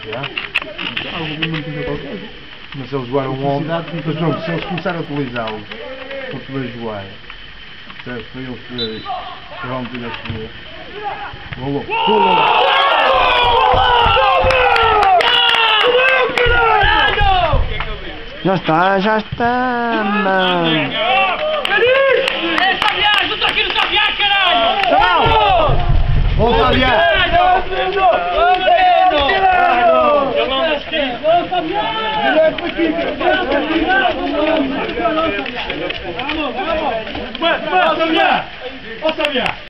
Mas eles jogaram ontem. Mas pronto, se eles começarem a utilizá-los para poder jogar, percebes? Para eles poderem ter a escolher. Golo! Já está, mano. É Fabián, eu tô aqui no Fabián, caralho! Tchau! Vamos, Fabián! Vamos! Ô, Fabián!